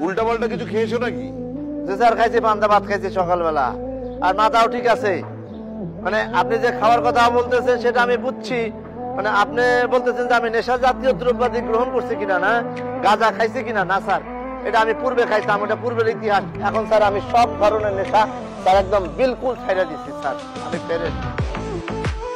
উল্টা পাল্টা কিছু খেয়েছো নাকি? যে স্যার খাইছি, পান্তা ভাত খাইছি সকালবেলা, আর মাথাও ঠিক আছে। মানে আপনি যে খাওয়ার কথা বলতেছেন সেটা আমি বুঝছি, মানে আপনি বলতেছেন যে আমি নেশা জাতীয় দ্রব্যাদি গ্রহণ করছি কিনা, না গাঁজা খাইছি কিনা। না স্যার, এটা আমি পূর্বে খাইতাম, এটা পূর্বের ইতিহাস। এখন স্যার আমি সব ধরনের নেশা স্যার একদম বিলকুল ছাইড়া দিচ্ছি স্যার, আমি ফেরে।